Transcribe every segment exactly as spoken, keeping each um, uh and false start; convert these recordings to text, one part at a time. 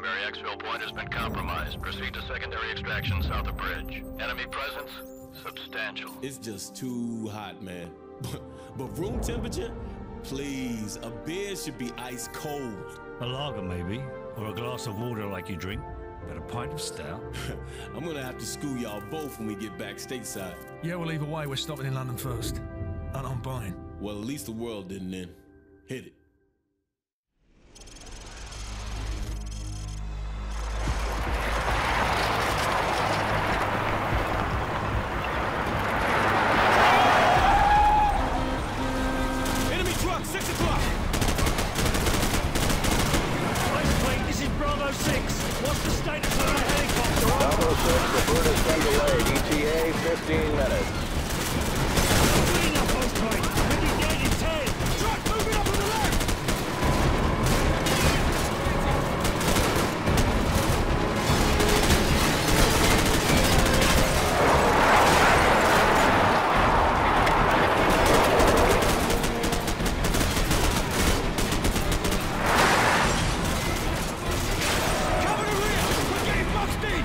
primary exfil point has been compromised. Proceed to secondary extraction south of bridge. Enemy presence? Substantial. It's just too hot, man. But room temperature? Please, a beer should be ice cold. A lager, maybe. Or a glass of water like you drink. But a pint of stout? I'm gonna have to school y'all both when we get back stateside. Yeah, well, either way, we're stopping in London first. And I'm buying. Well, at least the world didn't end. Hit it. Enemy truck, six o'clock! Wait, this is Bravo six. What's the status of our helicopter? Bravo six, the bird has been delayed. E T A, fifteen minutes. Clean up, Osprey. We'll be dead in ten. Truck moving up on the left! Cover the rear! We're getting boxed in!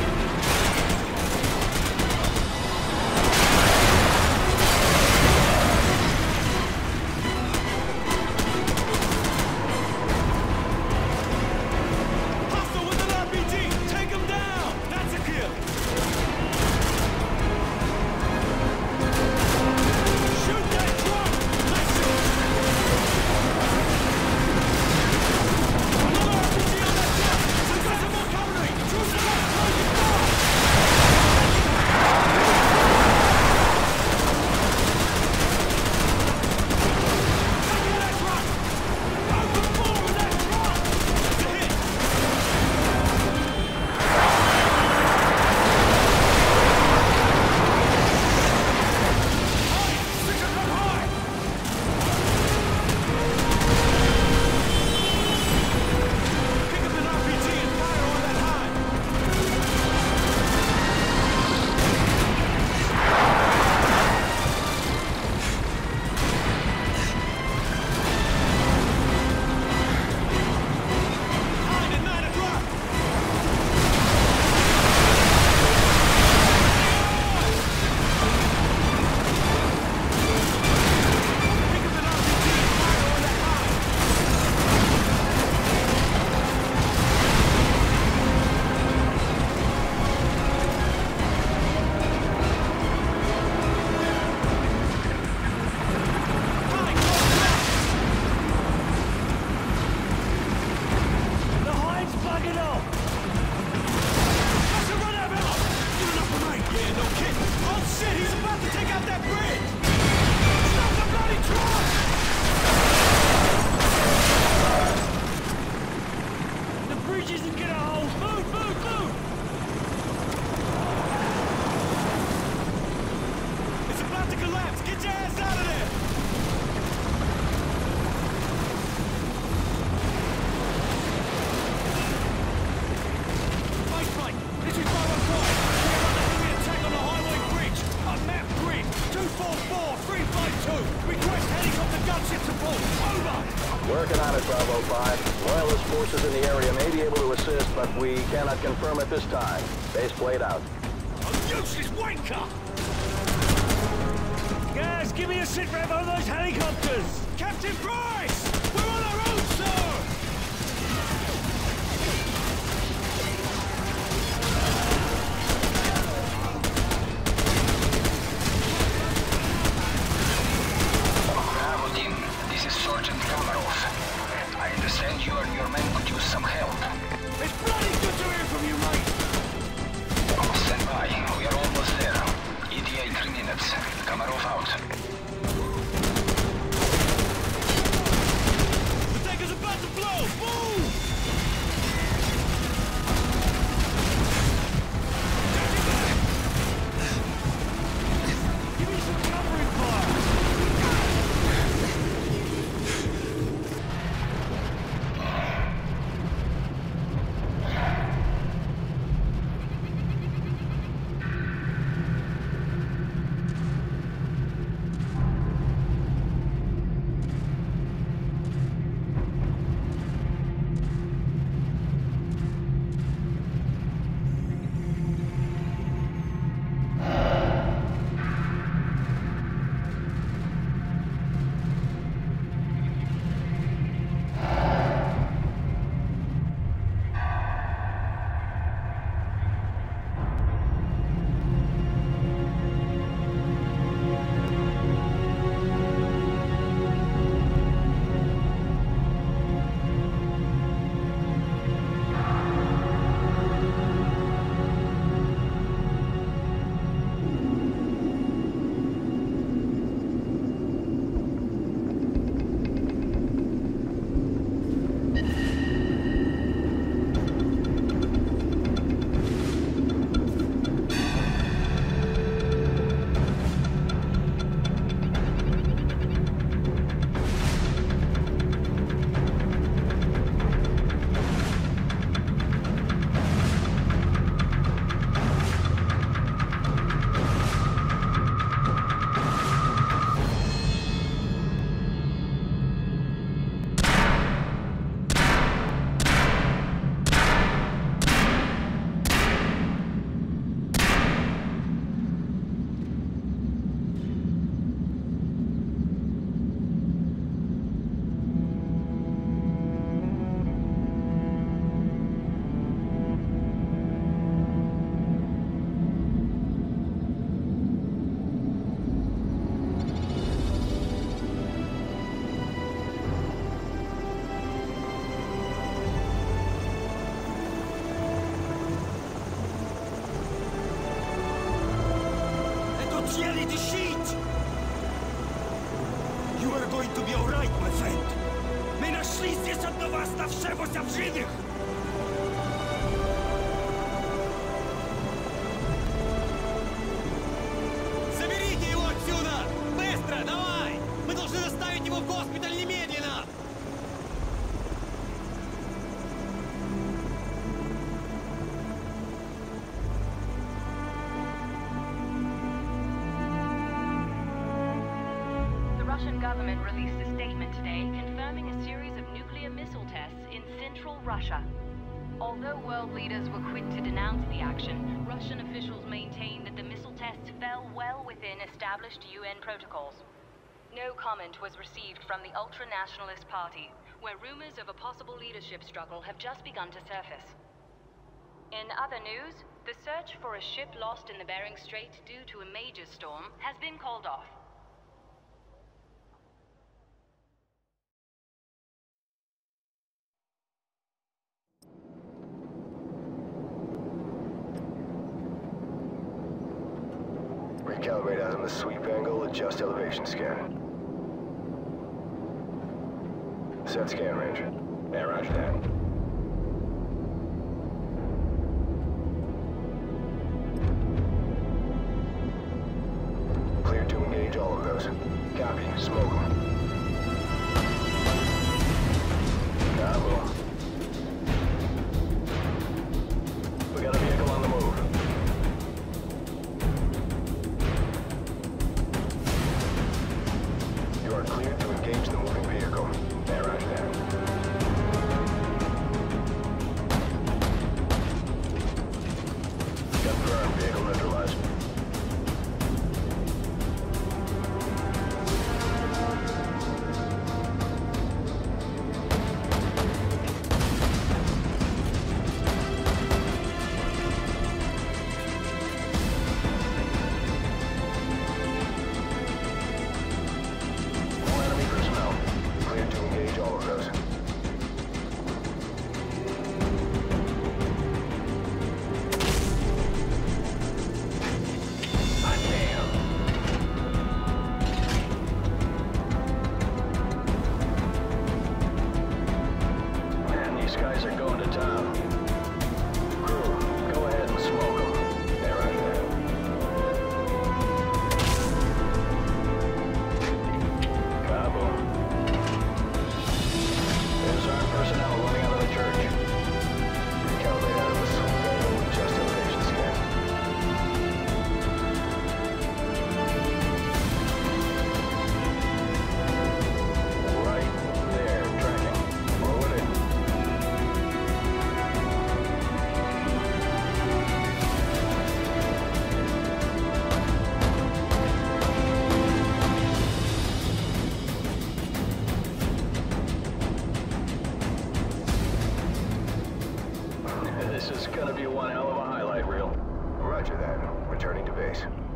Hostile with an R P G! Take him down! That's a kill! Shoot that truck! Nice shot! Another R P G on that truck! We got some more cavalry! Troops are up! Close it down! Take that truck! Open fire with that truck! That's a hit! Six o'clock high! Pick up an R P G and fire on that high! High at nine o'clock! Pick up an R P G and fire on that high! High, close left! The hide's bugging off. That's a run out of ammo! Give it up for me! Yeah, no kidding! Oh shit, he's about to take out that bridge! Stop the bloody truck! The bridge isn't gonna hold. Move, move, move. It's about to collapse! Get your ass out of there! Fight, fight! This is five oh five! We're under heavy attack on the highway bridge! On map grid! two four four three five two! Request helicopter gunship support! Over! Working on it, Bravo five. Loyalist forces in the area may be able to assist, but we cannot confirm at this time. Base played out. A useless wanker! Guys, give me a sit rep on those helicopters. Captain Price! We're on our own, sir! Bravo team, this is Sergeant Kamarov. I understand you and your men could use some help. It's bloody good to hear from you, mate! Stand by, we are almost there. E T A three minutes. Kamarov out. The Съели the sheet! You are going to be alright, my friend. Мы нашли здесь одного оставшегося в живых! Заберите его отсюда! Быстро, давай! Мы должны доставить его в госпиталь немедленно! The Russian government released a statement today confirming a series of nuclear missile tests in central Russia. Although world leaders were quick to denounce the action, Russian officials maintain that the missile tests fell well within established U N protocols. No comment was received from the ultra-nationalist party, where rumors of a possible leadership struggle have just begun to surface. In other news, the search for a ship lost in the Bering Strait due to a major storm has been called off. Recalibrate out on the sweep angle, adjust elevation scan. Set scan range. Yeah, roger that. Clear to engage all of those. Copy. Smoke them. Cabo. We got a vehicle on the move. You are cleared to engage the moving vehicle. Yeah, roger that. Confirmed. Vehicle neutralized. All enemy personnel. Cleared to engage all of those. Hot damn. Man, these guys are going to town. Crew, go ahead and smoke them. Yeah, roger that. Cabo. There's armed personnel running out of the church. Recalibrate out of the sweep angle with just elevation scan. Right there, tracking. Forward it. This is gonna be one hell of a highlight reel. Roger that. Returning to base.